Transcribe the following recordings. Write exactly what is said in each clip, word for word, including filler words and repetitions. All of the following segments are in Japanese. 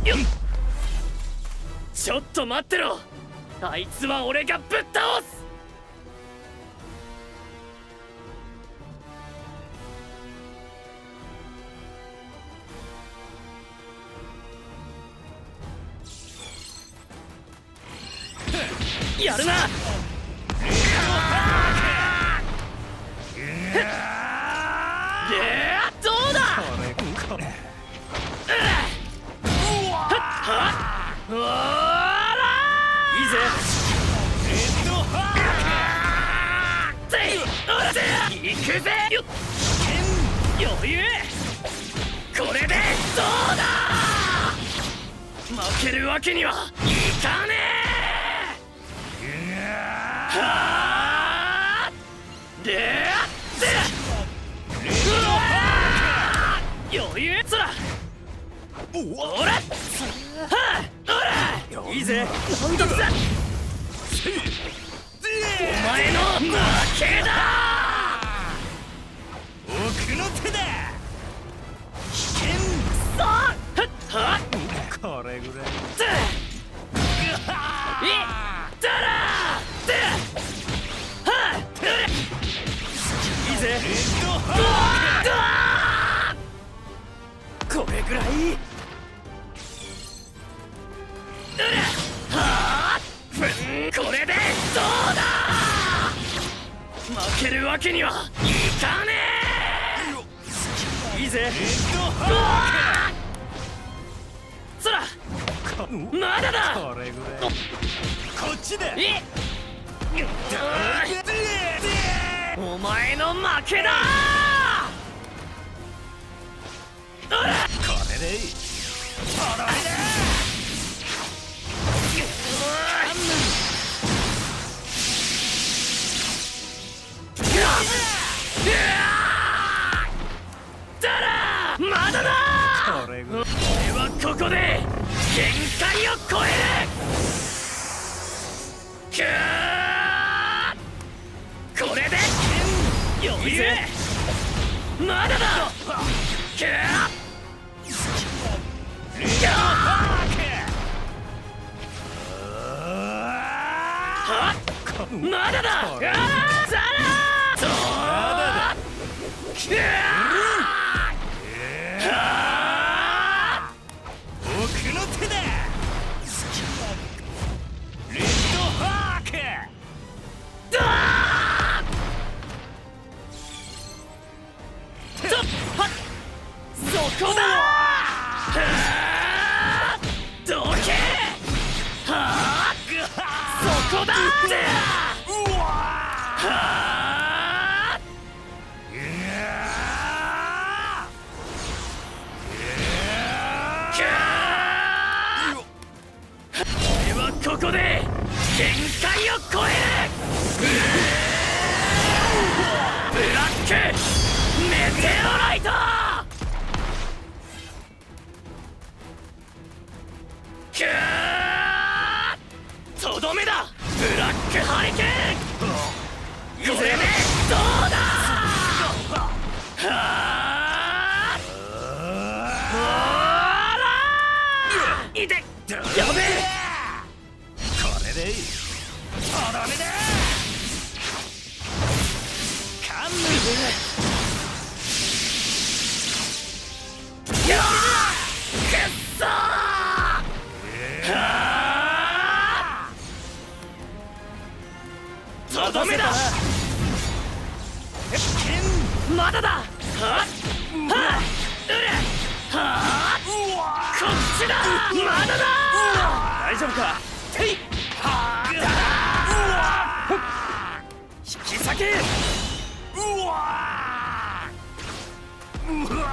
よっ、ちょっと待ってろ。あいつは俺がぶっ倒す。やるな。どうだ。いいぜ。行くぜ。余裕。これでどうだ。負けるわけにはいかねえ。はあ。で余裕。そら。おら。はあ。おら。いいぜ。なんだ。お前の負けだ。奥の手だ。危険。さあ。はっ。これぐらい。いったら。はあ。いいぜ。これぐらい。はあ。これでどうだ。負けるわけにはいかねえ。いいぜ。そら。まだだ。これぐらい。こっちだ。お前の負けだ。これでいい。とろりだ。まだだ。俺はここで限界を超える。くー。これで余裕。まだだ。くー。まだだ。ザラー。奥の手だ。レッドハーク。だー。そこだ。どけ。そこだ。ここで限界を超える。ブラックメテオライト。くー。とどめだ。ブラックハリケーン。これでどうだ。はあ。いて。やべえ。とろめだ。カンムやっくっそー。とどめだ。まだだ。はっはっ。うれはっ。こっちだ。まだだ。大丈夫か。てい。引き裂け。うわー。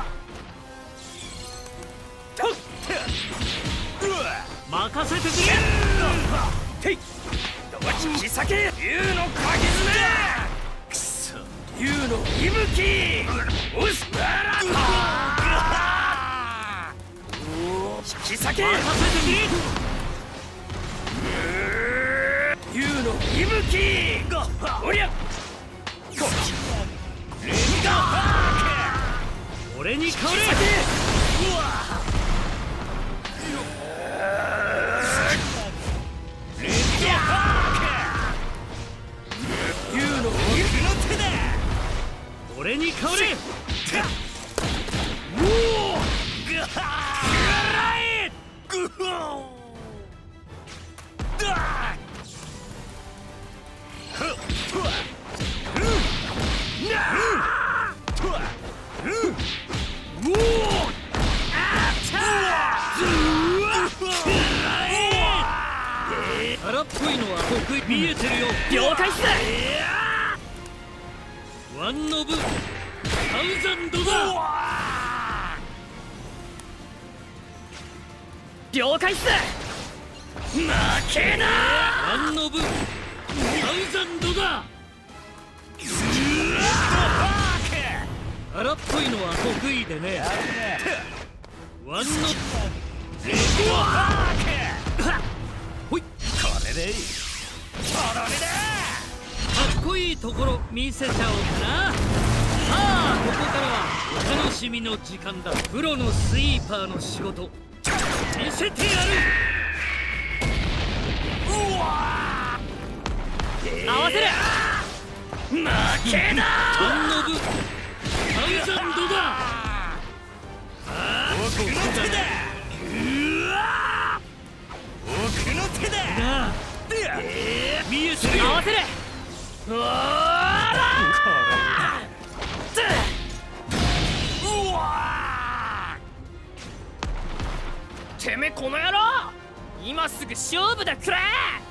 任せてくれ。てい。引き裂け。竜の鍵爪。くそ。竜の息吹。おしばら。引き裂け。任せてくれ。竜の息吹。おりゃ。こっち。レンガー。俺に変われ。うわ。 い香り。おおぐはーぐらいぐほーだふっふわうんなあふわうんおおあったうわ荒っぽいのは得意見えてるよ。了解っす。ワンノブサウザンドだ。了解っす。負けな。ワンノブサウザンドだ。荒っぽいのは得意でね。ワンノブレゴハーク。ほいこれでいい。とろりだ。かっこいいところ見せちゃおうかな。さあここからはお楽しみの時間だ。プロのスイーパーの仕事見せてやる。うわ合わせる。負けだ。ワンノブサウザンドだ。僕の手だ。うわ僕の手だ。なあ見えてるよ。合わせる。うわうわてめえこの野郎今すぐ勝負だくらえ。